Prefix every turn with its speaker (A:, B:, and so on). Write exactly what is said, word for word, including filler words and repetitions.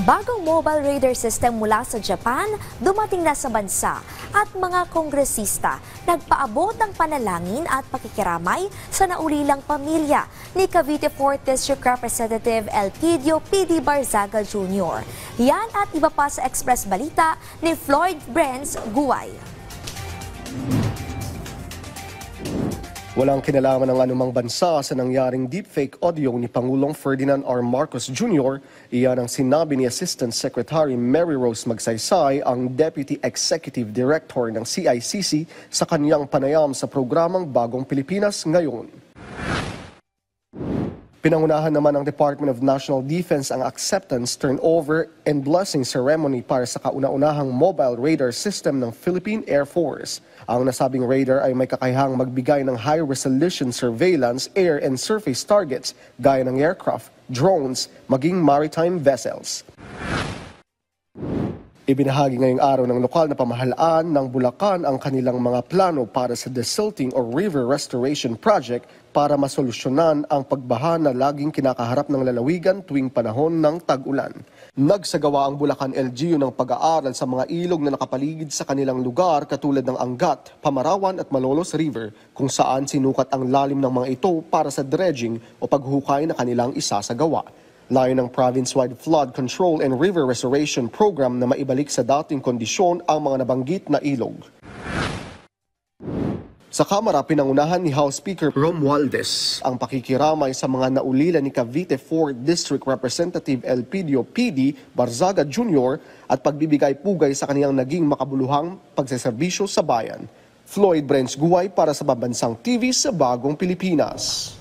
A: Bagong mobile radar system mula sa Japan dumating na sa bansa at mga kongresista nagpaabot ng panalangin at pakikiramay sa naulilang pamilya ni Cavite fourth District Representative Elpidio P D Barzaga Junior Yan at iba pa sa Express Balita ni Floyd Brenz Guay.
B: Walang kinalaman ng anumang bansa sa nangyaring deepfake audio ni Pangulong Ferdinand R. Marcos Junior Iyan ang sinabi ni Assistant Secretary Mary Rose Magsaysay, ang Deputy Executive Director ng C I C C, sa kanyang panayam sa programang Bagong Pilipinas Ngayon. Pinangunahan naman ng Department of National Defense ang acceptance, turnover, and blessing ceremony para sa kauna-unahang mobile radar system ng Philippine Air Force. Ang nasabing radar ay may kakayahang magbigay ng high-resolution surveillance, air and surface targets gaya ng aircraft, drones, maging maritime vessels. Ibinahagi ngayong araw ng lokal na pamahalaan ng Bulacan ang kanilang mga plano para sa desilting o river restoration project para masolusyonan ang pagbaha na laging kinakaharap ng lalawigan tuwing panahon ng tag-ulan. Nagsagawa ang Bulacan L G U ng pag-aaral sa mga ilog na nakapaligid sa kanilang lugar katulad ng Angat, Pamarawan at Malolos River, kung saan sinukat ang lalim ng mga ito para sa dredging o paghukay na kanilang isasagawa. Layo ng province-wide flood control and river restoration program na maibalik sa dating kondisyon ang mga nabanggit na ilog. Sa Kamara, pinangunahan ni House Speaker Romualdez ang pakikiramay sa mga naulila ni Cavite fourth District Representative Elpidio P D Barzaga Junior at pagbibigay pugay sa kaniyang naging makabuluhang pagseserbisyo sa bayan. Floyd Brenz Guay para sa Pambansang T V sa Bagong Pilipinas.